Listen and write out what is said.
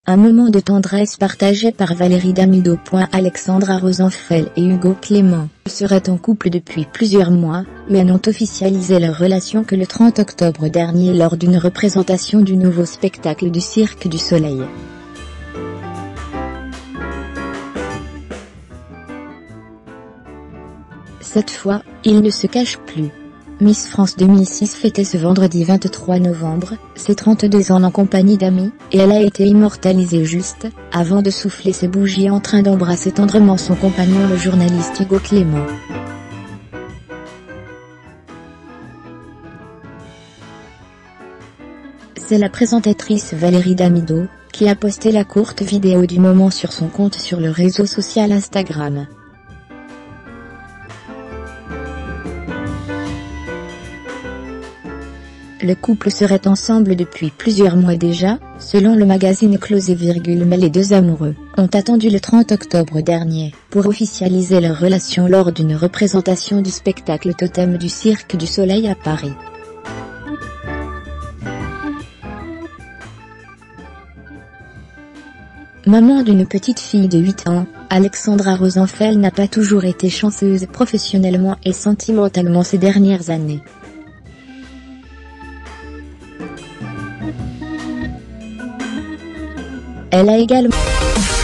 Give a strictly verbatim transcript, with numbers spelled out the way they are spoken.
Un moment de tendresse partagé par Valérie Damido. Alexandra Rosenfeld et Hugo Clément seraient en couple depuis plusieurs mois, mais n'ont officialisé leur relation que le trente octobre dernier lors d'une représentation du nouveau spectacle du Cirque du Soleil. Cette fois, ils ne se cachent plus. Miss France deux mille six fêtait ce vendredi vingt-trois novembre, ses trente-deux ans en compagnie d'amis, et elle a été immortalisée juste avant de souffler ses bougies en train d'embrasser tendrement son compagnon le journaliste Hugo Clément. C'est la présentatrice Valérie Damido qui a posté la courte vidéo du moment sur son compte sur le réseau social Instagram. Le couple serait ensemble depuis plusieurs mois déjà, selon le magazine Closé, mais les deux amoureux ont attendu le trente octobre dernier pour officialiser leur relation lors d'une représentation du spectacle Totem du Cirque du Soleil à Paris. Maman d'une petite fille de huit ans, Alexandra Rosenfeld n'a pas toujours été chanceuse professionnellement et sentimentalement ces dernières années. Elle a également